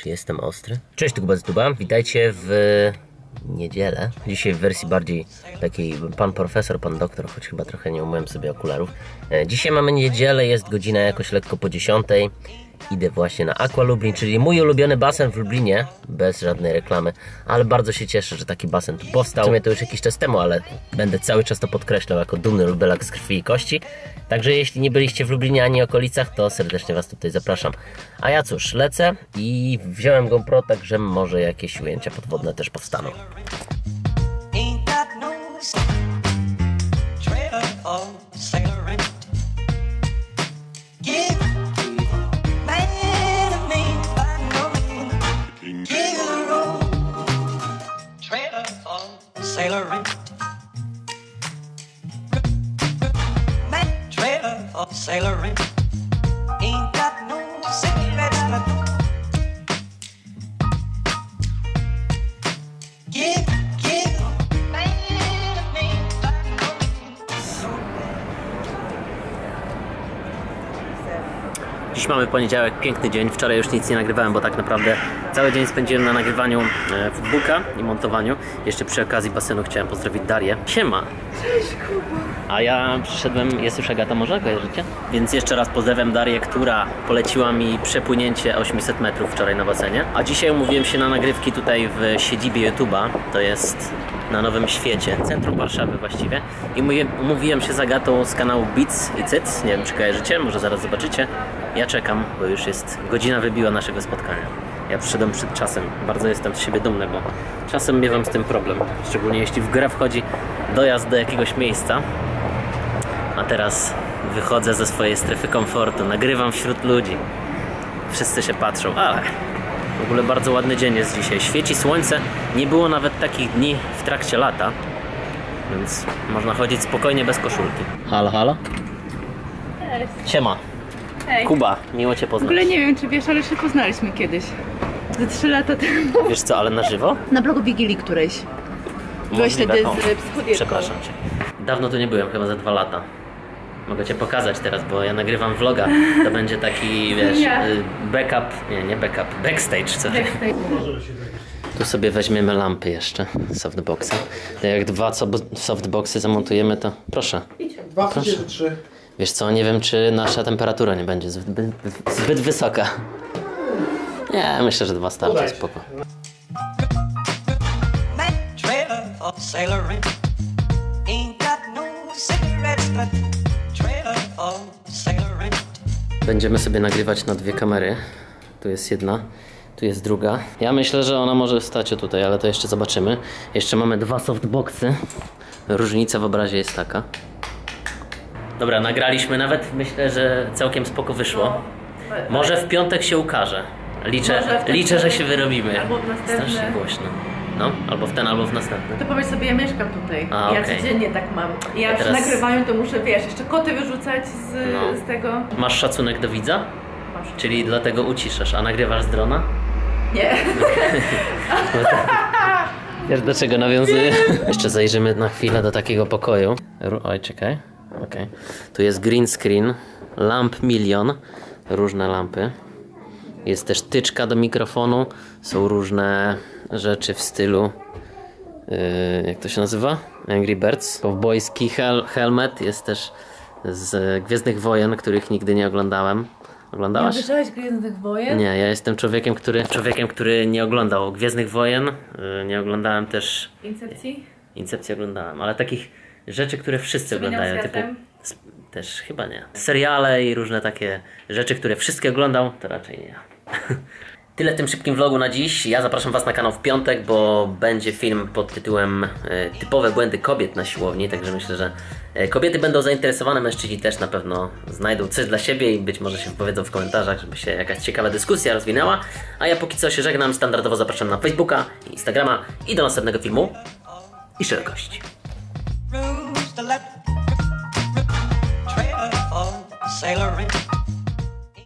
Jestem ostry. Cześć, tu Kuba z Tuba. Witajcie w niedzielę. Dzisiaj w wersji bardziej takiej pan profesor, pan doktor, choć chyba trochę nie umyłem sobie okularów. Dzisiaj mamy niedzielę, jest godzina jakoś lekko po 10. Idę właśnie na Aqua Lublin, czyli mój ulubiony basen w Lublinie, bez żadnej reklamy, ale bardzo się cieszę, że taki basen tu powstał. W sumie to już jakiś czas temu, ale będę cały czas to podkreślał jako dumny lubelak z krwi i kości. Także jeśli nie byliście w Lublinie ani okolicach, to serdecznie was tutaj zapraszam. A ja cóż, lecę i wziąłem GoPro, także może jakieś ujęcia podwodne też powstaną. Sailoring ain't got no cigarettes left. Give man a name. Dziś mamy poniedziałek, piękny dzień. Wczoraj już nic nie nagrywałem, bo tak naprawdę cały dzień spędziłem na nagrywaniu footbooka i montowaniu. Jeszcze przy okazji basenu chciałem pozdrowić Darię. Siema! Cześć, Kuba! A ja przyszedłem, jest już Agata Morza, kojarzycie? Więc jeszcze raz pozdrawiam Darię, która poleciła mi przepłynięcie 800 metrów wczoraj na basenie. A dzisiaj umówiłem się na nagrywki tutaj w siedzibie YouTube'a. To jest na Nowym Świecie, centrum Warszawy właściwie. I umówiłem się z Agatą z kanału Beats i Cyc. Nie wiem, czy kojarzycie, może zaraz zobaczycie. Ja czekam, bo już jest godzina wybiła naszego spotkania. Ja przyszedłem przed czasem. Bardzo jestem z siebie dumny, bo czasem miewam z tym problem. Szczególnie jeśli w grę wchodzi dojazd do jakiegoś miejsca. A teraz wychodzę ze swojej strefy komfortu. Nagrywam wśród ludzi. Wszyscy się patrzą, ale w ogóle bardzo ładny dzień jest dzisiaj. Świeci słońce. Nie było nawet takich dni w trakcie lata. Więc można chodzić spokojnie bez koszulki. Halo, halo? Cześć. Siema. Hej. Kuba, miło cię W poznać. ogóle nie wiem, czy wiesz, ale się poznaliśmy kiedyś. Ze 3 lata temu. Wiesz co, ale na żywo? Na blogu Wigilii którejś. Byłeś wtedy O, z psychodietką. przepraszam cię. Dawno tu nie byłem, chyba za 2 lata. Mogę cię pokazać teraz, bo ja nagrywam vloga. To będzie taki, wiesz, backup, nie backup, backstage, co? Tu sobie weźmiemy lampy jeszcze, softboxy. To jak 2 softboxy zamontujemy, to proszę. 2 czy 3? Wiesz co, nie wiem, czy nasza temperatura nie będzie zbyt wysoka. Nie, myślę, że 2 starczy, spoko. Będziemy sobie nagrywać na 2 kamery. Tu jest jedna, tu jest druga. Ja myślę, że ona może stać o tutaj, ale to jeszcze zobaczymy. Jeszcze mamy 2 softboxy. Różnica w obrazie jest taka. Dobra, nagraliśmy nawet, myślę, że całkiem spoko wyszło. Może w piątek się ukaże. Liczę, że się wyrobimy. Albo w następny. Strasznie głośno. No, albo w ten, albo w następny. To powiedz sobie, ja mieszkam tutaj. A, ja okej. codziennie tak mam. Ja teraz- przy nagrywaniu to muszę, wiesz, jeszcze koty wyrzucać z tego. Masz szacunek do widza? Masz. Czyli dlatego uciszasz, a nagrywasz z drona? Nie. Wiesz, do czego nawiązuję? Jeszcze zajrzymy na chwilę do takiego pokoju. Oj, czekaj. Okay. Tu jest green screen, lamp milion, różne lampy. Jest też tyczka do mikrofonu, są różne rzeczy w stylu, jak to się nazywa? Angry Birds. Cowboyski helmet jest też z Gwiezdnych Wojen, których nigdy nie oglądałem. Oglądałaś? Nie obejrzałeś Gwiezdnych Wojen? Nie, ja jestem człowiekiem, który nie oglądał Gwiezdnych Wojen. Nie oglądałem też... Incepcji? Incepcję oglądałem, ale takich rzeczy, które wszyscy Przemieniał oglądają, światem? typu... Też chyba nie. Seriale i różne takie rzeczy, które wszystkie oglądał, to raczej nie ja. Tyle w tym szybkim vlogu na dziś. Ja zapraszam was na kanał w piątek, bo będzie film pod tytułem Typowe błędy kobiet na siłowni, także myślę, że kobiety będą zainteresowane, mężczyźni też na pewno znajdą coś dla siebie i być może się wypowiedzą w komentarzach, żeby się jakaś ciekawa dyskusja rozwinęła. A ja póki co się żegnam, standardowo zapraszam na Facebooka, Instagrama i do następnego filmu i szerokości. Sailoring.